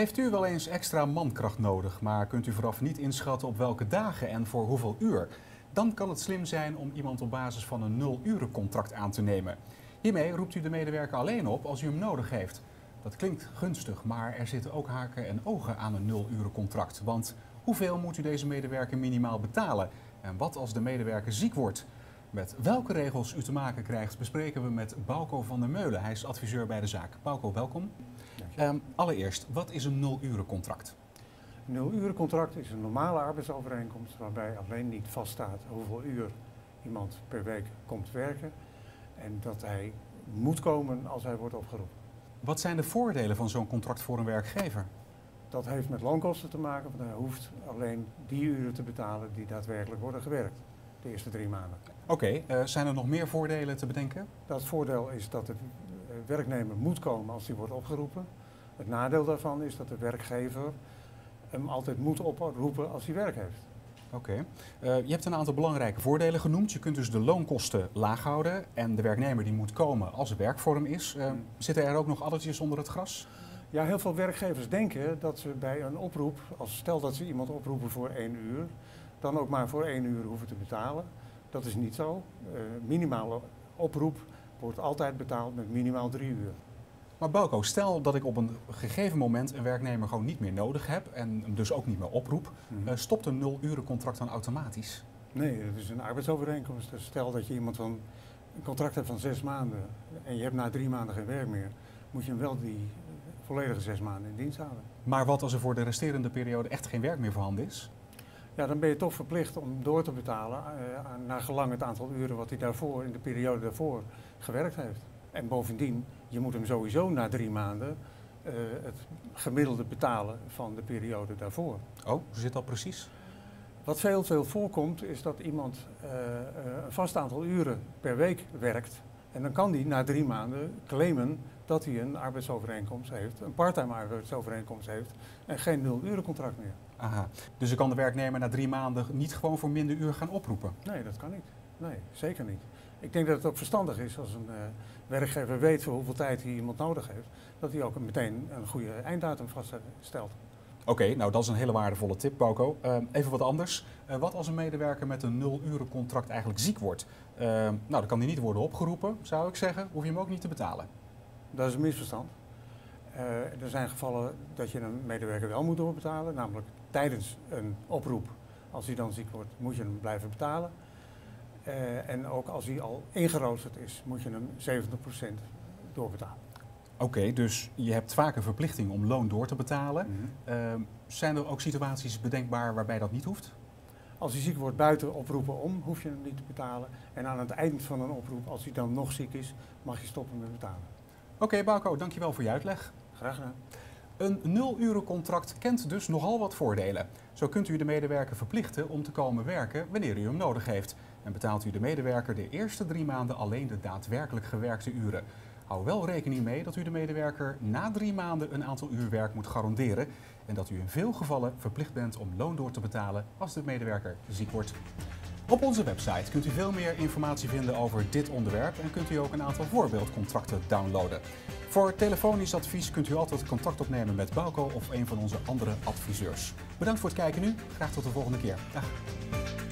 Heeft u wel eens extra mankracht nodig, maar kunt u vooraf niet inschatten op welke dagen en voor hoeveel uur? Dan kan het slim zijn om iemand op basis van een 0-urencontract aan te nemen. Hiermee roept u de medewerker alleen op als u hem nodig heeft. Dat klinkt gunstig, maar er zitten ook haken en ogen aan een 0-urencontract. Want hoeveel moet u deze medewerker minimaal betalen? En wat als de medewerker ziek wordt? Met welke regels u te maken krijgt bespreken we met Bauko van der Meulen. Hij is adviseur bij de zaak. Bauko, welkom. Allereerst, wat is een 0-urencontract? Een 0-urencontract is een normale arbeidsovereenkomst waarbij alleen niet vaststaat hoeveel uur iemand per week komt werken en dat hij moet komen als hij wordt opgeroepen. Wat zijn de voordelen van zo'n contract voor een werkgever? Dat heeft met loonkosten te maken, want hij hoeft alleen die uren te betalen die daadwerkelijk worden gewerkt, de eerste 3 maanden. Oké, zijn er nog meer voordelen te bedenken? Dat voordeel is dat de werknemer moet komen als hij wordt opgeroepen. Het nadeel daarvan is dat de werkgever hem altijd moet oproepen als hij werk heeft. Oké. Je hebt een aantal belangrijke voordelen genoemd. Je kunt dus de loonkosten laag houden en de werknemer die moet komen als er werk voor hem is. Zitten er ook nog addertjes onder het gras? Ja, heel veel werkgevers denken dat ze bij een oproep, stel dat ze iemand oproepen voor 1 uur, dan ook maar voor 1 uur hoeven te betalen. Dat is niet zo. Minimale oproep wordt altijd betaald met minimaal 3 uur. Maar Bauko, stel dat ik op een gegeven moment een werknemer gewoon niet meer nodig heb en hem dus ook niet meer oproep. Stopt een 0-urencontract dan automatisch? Nee, het is een arbeidsovereenkomst. Dus stel dat je iemand van een contract hebt van 6 maanden en je hebt na 3 maanden geen werk meer, moet je hem wel die volledige 6 maanden in dienst houden. Maar wat als er voor de resterende periode echt geen werk meer voorhanden is? Ja, dan ben je toch verplicht om door te betalen naar gelang het aantal uren wat hij daarvoor, in de periode daarvoor, gewerkt heeft. En bovendien, je moet hem sowieso na 3 maanden het gemiddelde betalen van de periode daarvoor. Oh, hoe zit dat precies? Wat veel voorkomt is dat iemand een vast aantal uren per week werkt. En dan kan die na 3 maanden claimen dat hij een arbeidsovereenkomst heeft, een parttime arbeidsovereenkomst heeft en geen 0-urencontract meer. Aha, dus je kan de werknemer na 3 maanden niet gewoon voor minder uur gaan oproepen? Nee, dat kan niet. Nee, zeker niet. Ik denk dat het ook verstandig is als een werkgever weet voor hoeveel tijd hij iemand nodig heeft, dat hij ook meteen een goede einddatum vaststelt. Oké, nou dat is een hele waardevolle tip, Bauko. Even wat anders. Wat als een medewerker met een 0-urencontract eigenlijk ziek wordt? Nou, dan kan hij niet worden opgeroepen, zou ik zeggen. Hoef je hem ook niet te betalen? Dat is een misverstand. Er zijn gevallen dat je een medewerker wel moet doorbetalen, namelijk tijdens een oproep. Als hij dan ziek wordt, moet je hem blijven betalen. En ook als hij al ingeroosterd is, moet je hem 70% doorbetalen. Oké, dus je hebt vaak een verplichting om loon door te betalen. Zijn er ook situaties bedenkbaar waarbij dat niet hoeft? Als hij ziek wordt buiten oproepen om, hoef je hem niet te betalen. En aan het eind van een oproep, als hij dan nog ziek is, mag je stoppen met betalen. Oké, Bauko, dankjewel voor je uitleg. Graag gedaan. Een 0-urencontract kent dus nogal wat voordelen. Zo kunt u de medewerker verplichten om te komen werken wanneer u hem nodig heeft. En betaalt u de medewerker de eerste 3 maanden alleen de daadwerkelijk gewerkte uren. Hou wel rekening mee dat u de medewerker na 3 maanden een aantal uur werk moet garanderen. En dat u in veel gevallen verplicht bent om loon door te betalen als de medewerker ziek wordt. Op onze website kunt u veel meer informatie vinden over dit onderwerp en kunt u ook een aantal voorbeeldcontracten downloaden. Voor telefonisch advies kunt u altijd contact opnemen met Bauko of een van onze andere adviseurs. Bedankt voor het kijken nu. Graag tot de volgende keer. Dag.